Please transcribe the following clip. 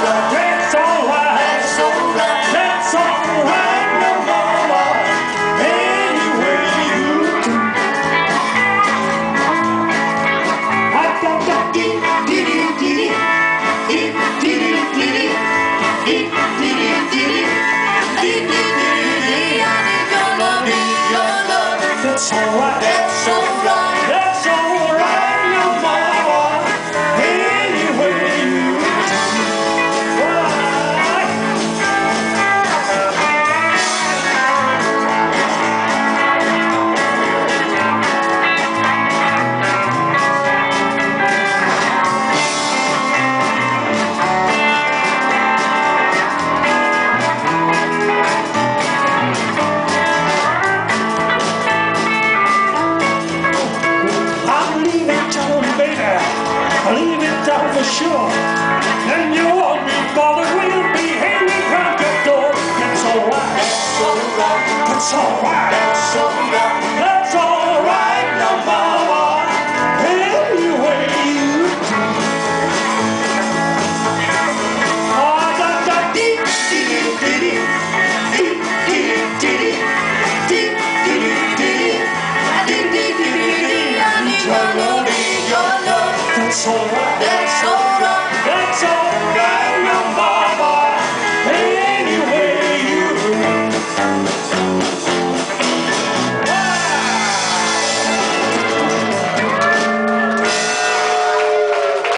That's alright. That's alright. That's alright, no mama. Any way you do. I got that dee dee dee dee dee dee dee dee dee dee dee dee. I need your love, your love. That's alright. That's alright. That's alright, no mama. Any way you do. Alright. I'm leaving town, baby. I'm leaving town for sure. And you won't be bothered. We'll be hanging round your door. That's alright. That's alright. That's alright. That's alright. That's alright, no mama. Any way you do. Ah, da da dee dee dee dee dee dee dee dee dee dee dee. I need your love, your love. That's alright. That's alright.